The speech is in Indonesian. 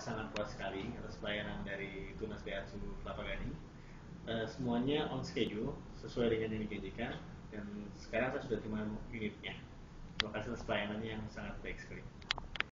sangat puas sekali atas pelayanan dari Tunas BHSU Kelapa Gading. Semuanya on schedule, sesuai dengan yang dijanjikan, dan sekarang saya sudah terima unitnya. Terima kasih atas pelayanannya yang sangat baik sekali.